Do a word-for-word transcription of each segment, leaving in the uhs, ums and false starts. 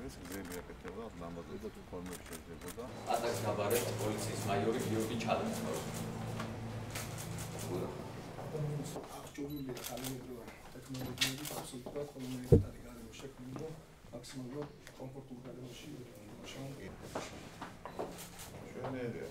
არის გზელი აკეთება, ნამდვილად ხოლმე შეიძლება. ატაკს გაბარებს პოლიციის მაიორი გიორგი ჩალენცოვი. აღჭურვილია თანამედროვე ტექნოლოგიების აბსოლუტურად ყველანაირი გარემო შექმნილი და მაქსიმალურად კომფორტულ გარემოში მუშაობენ. შენერია.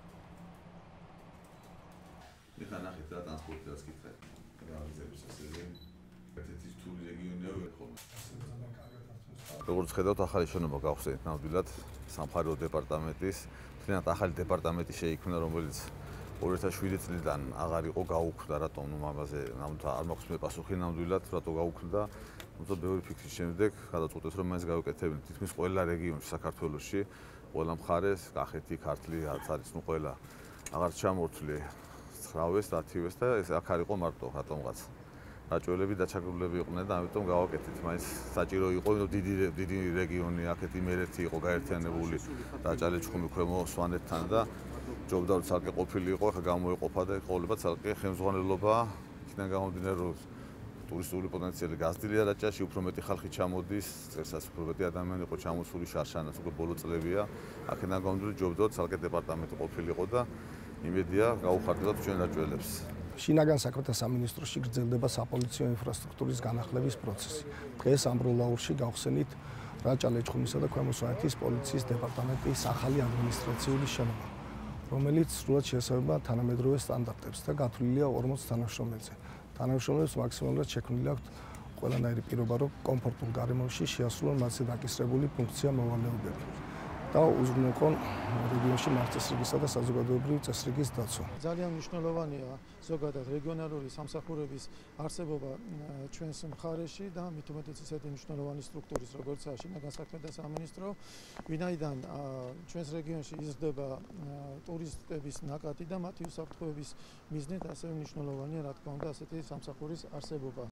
მიხა ნახეთ რა ტრანსპორტიას კითხეთ. გააგზავნეს ასე ერთ-ერთი რთული რეგიონია ხოლმე. როგორც ხედავთ, ახალი შენობა გავხსენით ნამდვილად სამხარეო დეპარტამენტის. თლიანად ახალი დეპარტამენტი შეიქმნა, რომელიც ორი ათას შვიდი წლიდან აღარ იყო გაუქმდა, რატომ ნუ ამაზე ნამდვილად არ მაქვს მე პასუხი ნამდვილად, რატო გაუქმდა. თუმცა ბევრი ფიქრის შემდეგ გადაწყვეტეს, რომ მაინც გავეკეთებინოთ თითქმის ყველა რეგიონში საქართველოში, ყველა მხარეს, კახეთი, ქართლი, რაც არის ნუ ყველა აღარ ჩამორთვლი ცრავეს, დათივეს და ეს აქ არ იყო მარტო რატომღაც. რაჭველები დაჩაგრულები იყვნენ და ამიტომ გავაკეთეთ. მაინც საჭირო იყო, რომ დიდი დიდი რეგიონი აქეთ იმერეთი იყო გაერთიანებული რაჭა-ლეჩხუმი, ქვემო სვანეთთან და ჯობდა რომ ცალკე ყოფილი იყო, ახლა გამოეყოფა და ყოლება ცალკე ხელმძღვანელობა. იქიდან გამომდინარე, რომ ტურისტული პოტენციალი გაზრდილია რაჭაში, უფრო მეტი ხალხი ჩამოდის, წესას უფრო მეტი ადამიანი იყო ჩამოსული, შარშანაც უკვე ბოლო წლებია. აქედან გამომდინარე, ჯობდა ცალკე დეპარტამენტი ყოფილიყო და იმედია გაუხარდათ ჩვენ რაჭველებს. შინაგან საქმეთა სამინისტროში გრძელდება საპოლიციო ინფრასტრუქტურის განახლების პროცესი. დღეს ამბროლაურში გავხსენით რაჭა-ლეჩხუმისა და ქვემო სვანეთის პოლიციის დეპარტამენტის ახალი ადმინისტრაციული შენობა, რომელიც სრულად შეესაბამება თანამედროვე სტანდარტებს და გათვლილია ორმოც თანამშრომელზე. თანამშრომლებს მაქსიმალურად შექმნილი აქვთ ყველანაირი პირობა, რომ კომფორტულ გარემოში შეასრულონ მასზე დაკისრებული ფუნქცია მოვალეობები და უზრუნველყონ რეგიონში მართლწესრიგისა და საზოგადოებრივი წესრიგის დაცვა. ძალიან მნიშვნელოვანია ზოგადად რეგიონალური სამსახურების არსებობა ჩვენს მხარეში და მით უმეტეს ისეთი მნიშვნელოვანი სტრუქტურის, როგორიცაა შინაგან საქმეთა სამინისტრო, ვინაიდან ჩვენს რეგიონში იზრდება ტურისტების ნაკადი და მათი უსაფრთხოების მიზნით ასევე მნიშვნელოვანია, რა თქმა უნდა, ასეთი სამსახურის არსებობა.